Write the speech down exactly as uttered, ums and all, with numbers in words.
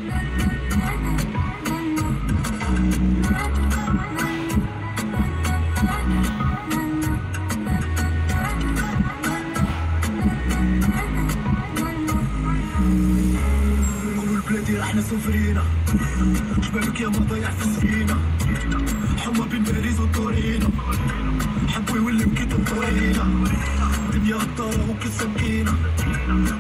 احنا سفرينا جبالك يا ما ضيع في السكينة حما بين باريس وطورينا حبوا يولي بكيت الطريقة دنيا غدارة وكل سكينة